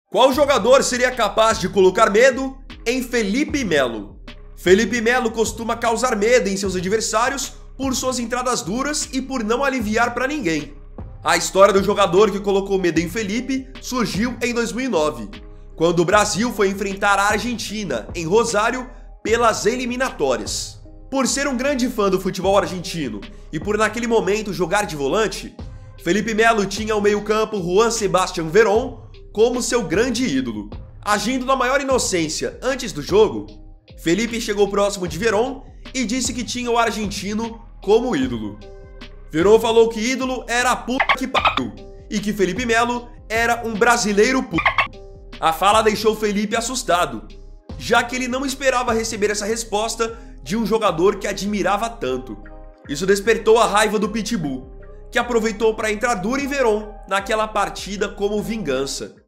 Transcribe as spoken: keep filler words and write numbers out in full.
Qual jogador seria capaz de colocar medo em Felipe Melo? Felipe Melo costuma causar medo em seus adversários por suas entradas duras e por não aliviar para ninguém. A história do jogador que colocou medo em Felipe surgiu em dois mil e nove, quando o Brasil foi enfrentar a Argentina em Rosário pelas eliminatórias. Por ser um grande fã do futebol argentino e por naquele momento jogar de volante, Felipe Melo tinha ao meio-campo Juan Sebastián Verón como seu grande ídolo. Agindo na maior inocência antes do jogo, Felipe chegou próximo de Verón e disse que tinha o argentino como ídolo. Verón falou que ídolo era a puta que pariu e que Felipe Melo era um brasileiro puto. A fala deixou Felipe assustado, já que ele não esperava receber essa resposta de um jogador que admirava tanto. Isso despertou a raiva do Pitbull, que aproveitou para entrar duro em Verón naquela partida como vingança.